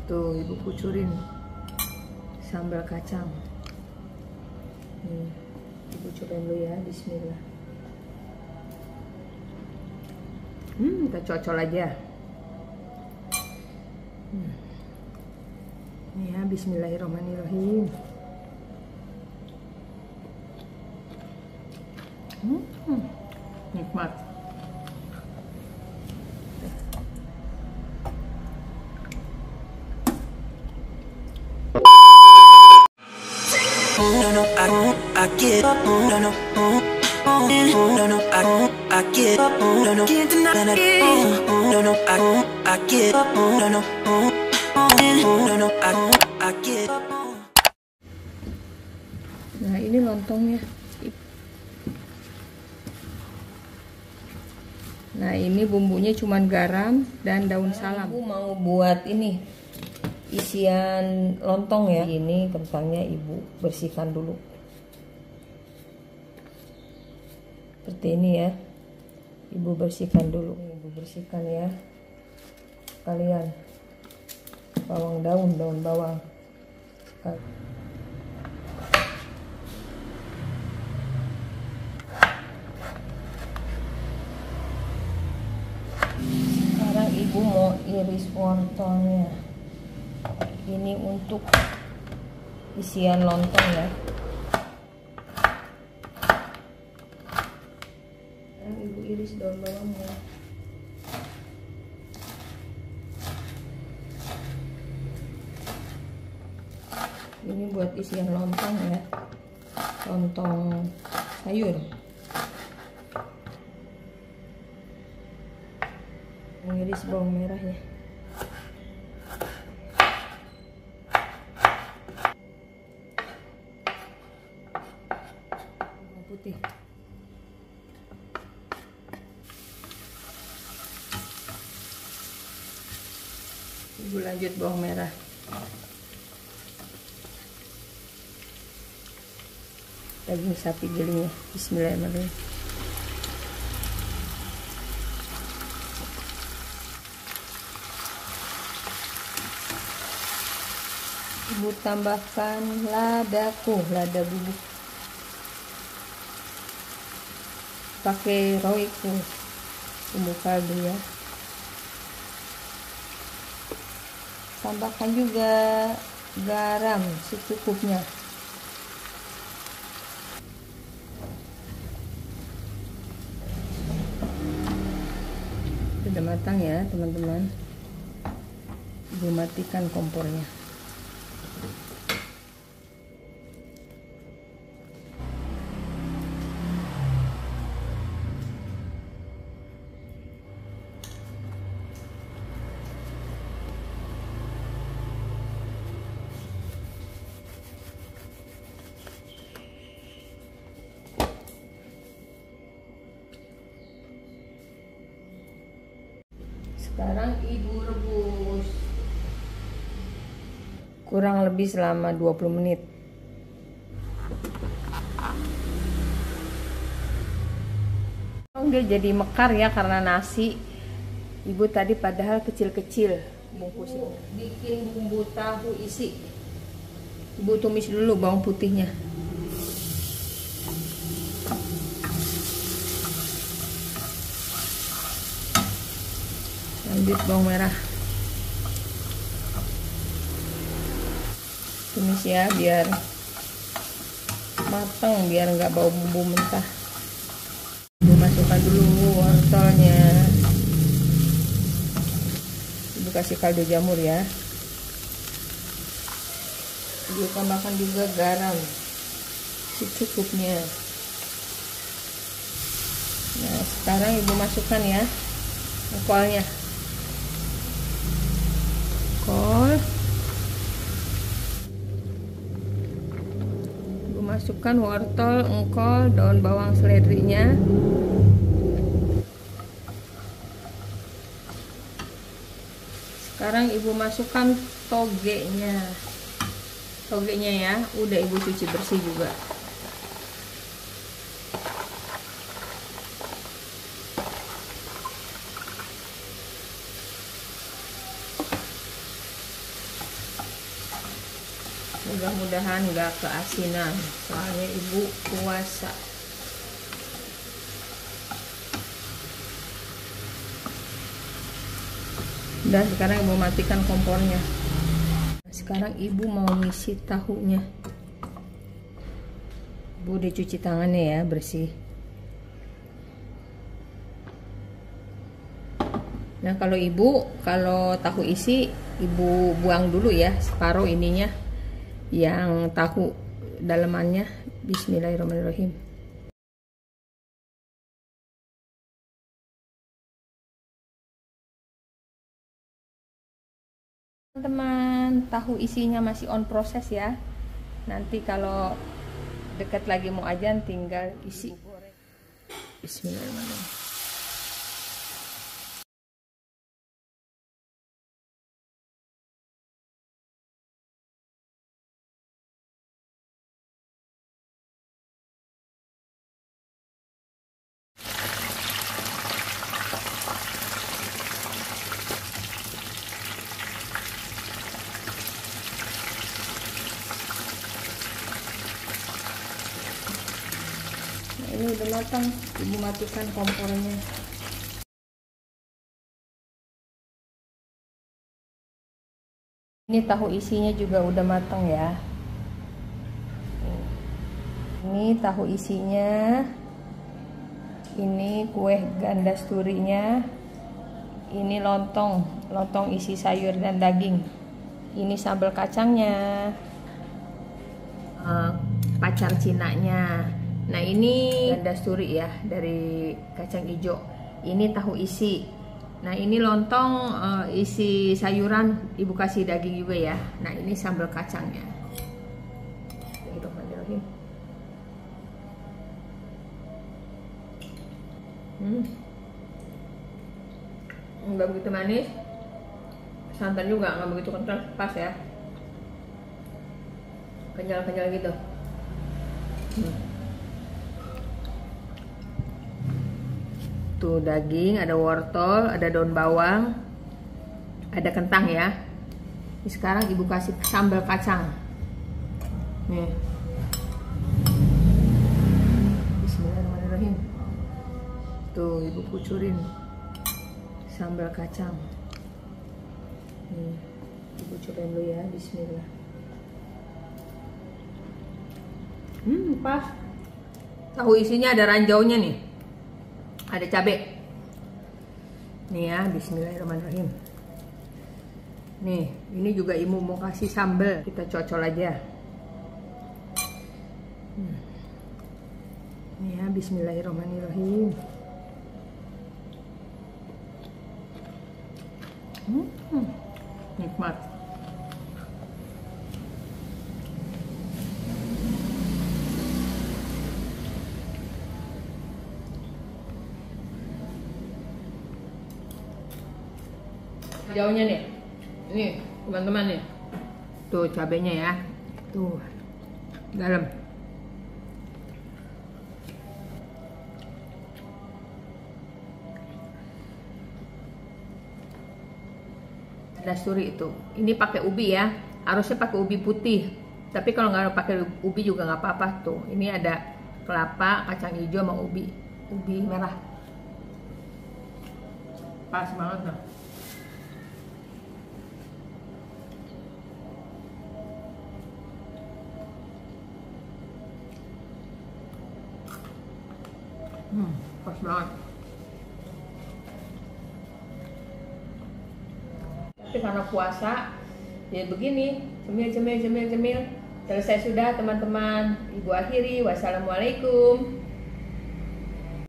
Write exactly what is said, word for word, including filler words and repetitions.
Tuh, ibu kucurin sambal kacang. Nih, ibu cobain dulu ya, bismillah. Hmm, kita cocol aja. Hmm. Nih ya, bismillahirrahmanirrahim. Hmm, nikmat. No, no, I don't, I get up, no, no, no, no, no, I don't, I get up, no, no, can't deny that, no, no, I don't, I get up, no, no, no, no, I don't, I get up. Nah, ini lontongnya. Nah, ini bumbunya cuman garam dan daun salam. Ibu mau buat ini isian lontong ya. Ini kentangnya ibu bersihkan dulu. Seperti ini ya. Ibu bersihkan dulu. Ibu bersihkan ya. Kalian bawang daun, daun bawang. Sekarang ibu mau iris wortelnya. Ini untuk isian lontong ya. Sekarang ibu iris daun bawangnya. Ini buat isian lontong ya. Lontong sayur. Mengiris bawang merah ya. Bawang putih. Ibu lanjut bawang merah. Daging sapi gilingnya. Bismillahirrahmanirrahim. Ibu tambahkan ladaku, lada bubuk. Pakai roiko, bumbu kaldu ya. Tambahkan juga garam secukupnya. Sudah matang ya teman-teman. Ibu matikan kompornya. Sekarang ibu rebus kurang lebih selama dua puluh menit. Dia jadi mekar ya karena nasi. Ibu tadi padahal kecil-kecil bungkusnya. Bikin bumbu tahu isi. Ibu tumis dulu bawang putihnya. Lanjut bawang merah. Tumis ya biar matang, biar nggak bau bumbu mentah. Ibu masukkan dulu wortelnya. Ibu kasih kaldu jamur ya. Ibu tambahkan juga garam secukupnya. Nah, sekarang ibu masukkan ya engkolnya. Kol. Ibu masukkan wortel, engkol, daun bawang seledrinya. Sekarang ibu masukkan togenya. Togenya ya, udah ibu cuci bersih juga. Mudah-mudahan nggak keasinan, soalnya ibu puasa. Dan sekarang ibu matikan kompornya. Sekarang ibu mau ngisi tahunya. Ibu udah cuci tangannya ya, bersih. Nah kalau ibu, kalau tahu isi, ibu buang dulu ya separuh ininya, yang tahu dalamannya. Bismillahirrahmanirrahim. Teman-teman, tahu isinya masih on proses ya. Nanti kalau dekat lagi mau ajan tinggal isi. Bismillahirrahmanirrahim. Ini udah matang, ibu matikan kompornya. Ini tahu isinya juga udah matang ya. Ini tahu isinya, ini kue gandasturinya, ini lontong, lontong isi sayur dan daging. Ini sambal kacangnya, uh, pacar cinanya. Nah ini gandasturi ya, dari kacang hijau. Ini tahu isi. Nah ini lontong uh, isi sayuran, ibu kasih daging juga ya. Nah ini sambal kacangnya. Bismillahirrahmanirrahim. Hmm. Nggak begitu manis, santan juga nggak begitu kental, pas ya. Kenyal-kenyal gitu. Hmm. Tuh daging, ada wortel, ada daun bawang, ada kentang ya. Ini sekarang ibu kasih sambal kacang. Nih. Bismillahirrahmanirrahim. Tuh ibu kucurin sambal kacang. Nih, ibu cobain dulu ya. Bismillah. Hmm, pas. Tahu isinya ada ranjaunya nih. Ada cabai nih ya. Bismillahirrahmanirrahim. Nih ini juga ibu mau kasih sambal, kita cocol aja. hmm. Nih ya. Bismillahirrahmanirrahim. hmm. Nikmat. Jauhnya nih, ini teman-teman nih, tuh cabenya ya, tuh dalam. Gandasturi itu, ini pakai ubi ya, harusnya pakai ubi putih, tapi kalau nggak pakai ubi juga nggak apa-apa. Tuh, ini ada kelapa, kacang hijau sama ubi, ubi merah, pas banget nah. Hmm, pas banget. Tapi karena puasa, ya begini, cemil, cemil, cemil, cemil. Selesai sudah teman-teman. Ibu akhiri. Wassalamualaikum.